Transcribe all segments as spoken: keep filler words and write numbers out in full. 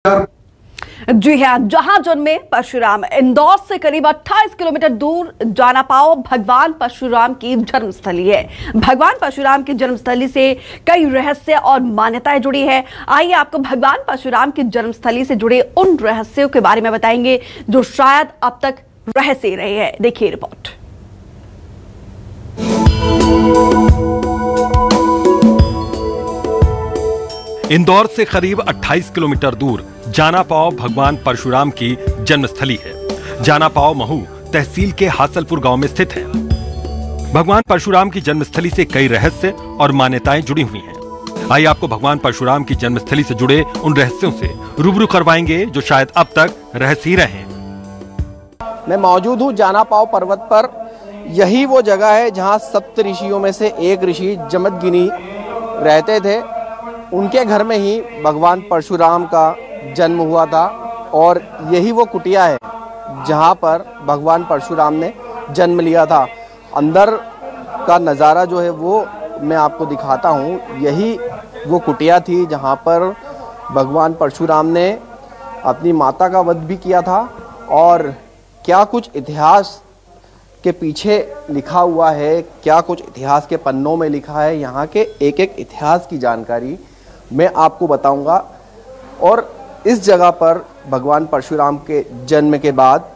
जी हाँ, जहां जन्मे परशुराम, इंदौर से करीब अट्ठाईस किलोमीटर दूर जानापाव भगवान परशुराम की जन्मस्थली है। भगवान परशुराम की जन्मस्थली से कई रहस्य और मान्यताएं जुड़ी है। आइए आपको भगवान परशुराम की जन्मस्थली से जुड़े उन रहस्यों के बारे में बताएंगे जो शायद अब तक रहस्य रहे हैं। देखिए रिपोर्ट। इंदौर से करीब अट्ठाईस किलोमीटर दूर जानापाव भगवान परशुराम की जन्मस्थली है। जानापाव महू तहसील के हासलपुर गांव में स्थित है। भगवान परशुराम की जन्मस्थली से कई रहस्य और मान्यताएं जुड़ी हुई हैं। आइए आपको भगवान परशुराम की जन्मस्थली से जुड़े उन रहस्यों से रूबरू करवाएंगे जो शायद अब तक रहस्य ही रहे। मैं मौजूद हूँ जानापाव पर्वत पर। यही वो जगह है जहाँ सप्त ऋषियों में से एक ऋषि जमदग्नि रहते थे। उनके घर में ही भगवान परशुराम का जन्म हुआ था और यही वो कुटिया है जहाँ पर भगवान परशुराम ने जन्म लिया था। अंदर का नज़ारा जो है वो मैं आपको दिखाता हूँ। यही वो कुटिया थी जहाँ पर भगवान परशुराम ने अपनी माता का वध भी किया था। और क्या कुछ इतिहास के पीछे लिखा हुआ है, क्या कुछ इतिहास के पन्नों में लिखा है, यहाँ के एक एक इतिहास की जानकारी मैं आपको बताऊंगा। और इस जगह पर भगवान परशुराम के जन्म के बाद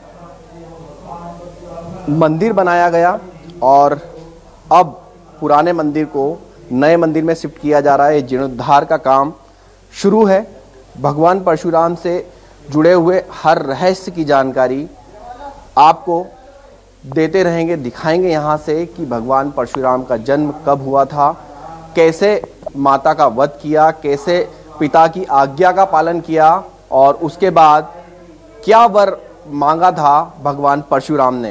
मंदिर बनाया गया और अब पुराने मंदिर को नए मंदिर में शिफ्ट किया जा रहा है। जीर्णोद्धार का काम शुरू है। भगवान परशुराम से जुड़े हुए हर रहस्य की जानकारी आपको देते रहेंगे, दिखाएंगे यहाँ से कि भगवान परशुराम का जन्म कब हुआ था, कैसे माता का वध किया, कैसे पिता की आज्ञा का पालन किया और उसके बाद क्या वर मांगा था भगवान परशुराम ने।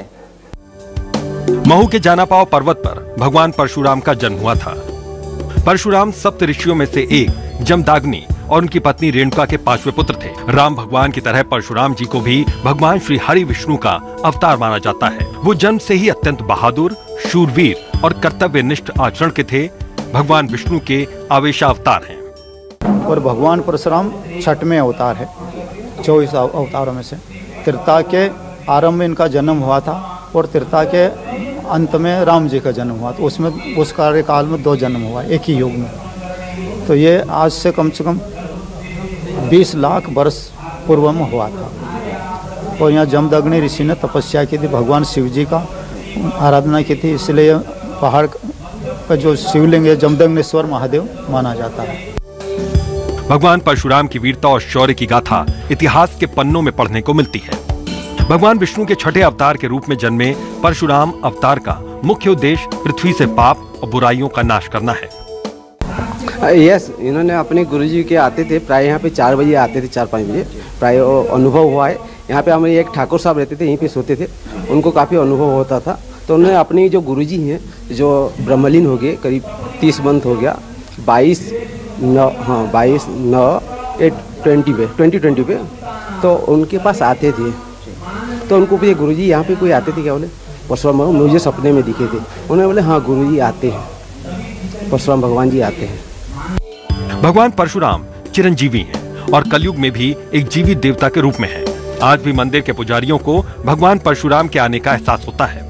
महू के जानापाव पर्वत पर भगवान परशुराम का जन्म हुआ था। परशुराम सप्त ऋषियों में से एक जमदग्नि और उनकी पत्नी रेणुका के पांचवे पुत्र थे। राम भगवान की तरह परशुराम जी को भी भगवान श्री हरि विष्णु का अवतार माना जाता है। वो जन्म से ही अत्यंत बहादुर, शूरवीर और कर्तव्यनिष्ठ आचरण के थे। भगवान विष्णु के आवेशावतार हैं। और भगवान परशुराम छठवें अवतार है चौबीस अवतारों में से। त्रेता के आरंभ में इनका जन्म हुआ था और त्रेता के अंत में राम जी का जन्म हुआ। तो उसमें उस कार्यकाल में दो जन्म हुआ एक ही युग में। तो ये आज से कम से कम बीस लाख वर्ष पूर्व में हुआ था। और यहाँ जमदग्नि ऋषि ने तपस्या की थी, भगवान शिव जी का आराधना की थी, इसलिए पहाड़ का जो शिवलिंग है जमदग्नेश्वर महादेव माना जाता है। भगवान परशुराम की वीरता और शौर्य की गाथा इतिहास के पन्नों में पढ़ने को मिलती है। भगवान विष्णु के छठे अवतार के रूप में जन्मे परशुराम अवतार का मुख्य उद्देश्य पृथ्वी से पाप और बुराइयों का नाश करना है। यस, इन्होंने अपने गुरुजी के आते थे, प्राय यहाँ पे चार बजे आते थे, चार पाँच बजे प्राय अनुभव हुआ है। यहाँ पे हमारे एक ठाकुर साहब रहते थे, यहीं पे सोते थे, उनको काफ़ी अनुभव होता था। तो उन्होंने अपनी जो गुरुजी हैं जो ब्रह्मलीन हो गए, करीब तीस मंथ हो गया, बाईस नौ हाँ बाईस नौ एट ट्वेंटी पे ट्वेंटी ट्वेंटी पे तो उनके पास आते थे। तो उनको भी गुरुजी यहाँ पे कोई आते थे, क्या बोले परशुराम भगवान मुझे सपने में दिखे थे। उन्होंने बोले हाँ गुरुजी आते हैं, परशुराम भगवान जी आते हैं। भगवान परशुराम चिरंजीवी हैं और कलयुग में भी एक जीवित देवता के रूप में हैं। आज भी मंदिर के पुजारियों को भगवान परशुराम के आने का एहसास होता है।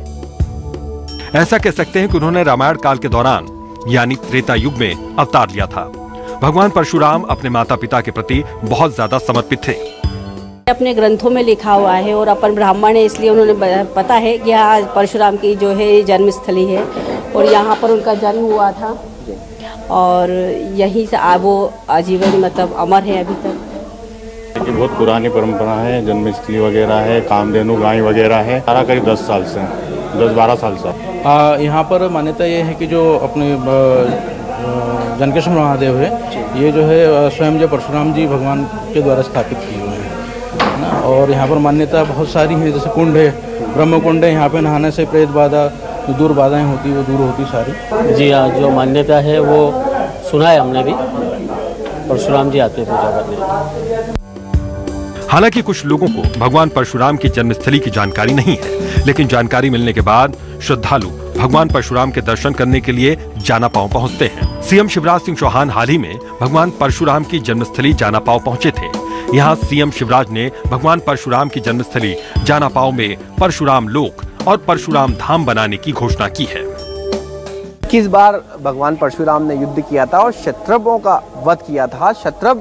ऐसा कह सकते हैं कि उन्होंने रामायण काल के दौरान यानी त्रेता युग में अवतार लिया था। भगवान परशुराम अपने माता पिता के प्रति बहुत ज्यादा समर्पित थे। अपने ग्रंथों में लिखा हुआ है और अपन ब्राह्मण है इसलिए उन्होंने पता है कि यहाँ परशुराम की जो है जन्मस्थली है और यहाँ पर उनका जन्म हुआ था और यहीं से वो आजीवन मतलब अमर है अभी तक। ये बहुत पुरानी परंपरा है, जन्मस्थली वगैरह है, कामधेनु गाय वगैरह है। सारा करीब दस साल से दस बारह साल से यहाँ पर मान्यता ये है कि जो अपने जनकेश्वर महादेव है ये जो है स्वयं जो परशुराम जी भगवान के द्वारा स्थापित किए हुए हैं ना। और यहाँ पर मान्यता बहुत सारी है, जैसे कुंड है, ब्रह्म कुंड है, यहाँ पे नहाने से प्रेत बाधा जो दूर बाधाएं होती वो दूर होती सारी। जी हाँ, जो मान्यता है वो सुना है हमने भी, परशुराम जी आते पूजा करने। हालांकि कुछ लोगों को भगवान परशुराम की जन्मस्थली की जानकारी नहीं है, लेकिन जानकारी मिलने के बाद श्रद्धालु भगवान परशुराम के दर्शन करने के लिए जानापाव पहुंचते हैं। सीएम शिवराज सिंह चौहान हाल ही में भगवान परशुराम की जन्मस्थली जानापाव पहुंचे थे। यहाँ सीएम शिवराज ने भगवान परशुराम की जन्मस्थली जानापाव में परशुराम लोक और परशुराम धाम बनाने की घोषणा की है। किस बार भगवान परशुराम ने युद्ध किया था और क्षत्रपों का वध किया था। क्षत्रप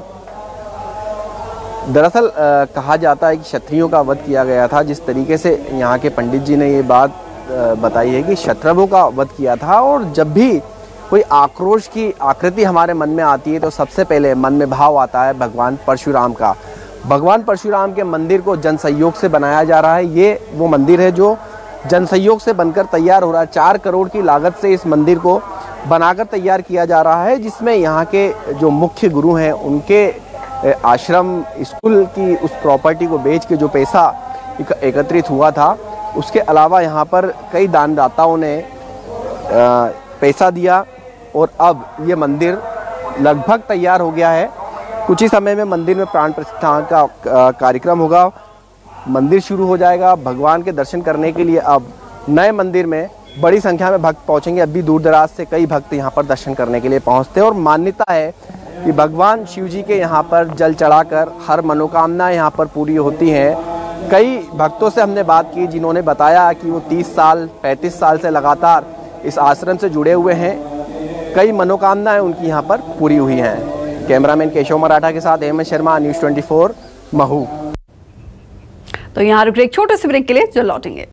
दरअसल कहा जाता है कि क्षत्रियों का वध किया गया था। जिस तरीके से यहाँ के पंडित जी ने ये बात आ, बताई है कि क्षत्रपों का वध किया था। और जब भी कोई आक्रोश की आकृति हमारे मन में आती है तो सबसे पहले मन में भाव आता है भगवान परशुराम का। भगवान परशुराम के मंदिर को जन सहयोग से बनाया जा रहा है। ये वो मंदिर है जो जन सहयोग से बनकर तैयार हो रहा है। चार करोड़ की लागत से इस मंदिर को बनाकर तैयार किया जा रहा है, जिसमें यहाँ के जो मुख्य गुरु हैं उनके आश्रम स्कूल की उस प्रॉपर्टी को बेच के जो पैसा एकत्रित हुआ था, उसके अलावा यहाँ पर कई दानदाताओं ने पैसा दिया और अब ये मंदिर लगभग तैयार हो गया है। कुछ ही समय में मंदिर में प्राण प्रतिष्ठा का कार्यक्रम होगा, मंदिर शुरू हो जाएगा। भगवान के दर्शन करने के लिए अब नए मंदिर में बड़ी संख्या में भक्त पहुंचेंगे। अभी दूर दराज से कई भक्त यहाँ पर दर्शन करने के लिए पहुंचते हैं और मान्यता है कि भगवान शिव जी के यहाँ पर जल चढ़ाकर हर मनोकामना यहाँ पर पूरी होती हैं। कई भक्तों से हमने बात की जिन्होंने बताया कि वो तीस साल पैंतीस साल से लगातार इस आश्रम से जुड़े हुए हैं। कई मनोकामनाएं उनकी यहाँ पर पूरी हुई हैं। कैमरामैन केशव मराठा के साथ अहमद शर्मा, न्यूज़ चौबीस महू। तो यहाँ रुक एक छोटे से ब्रेक के लिए जो लौटेंगे।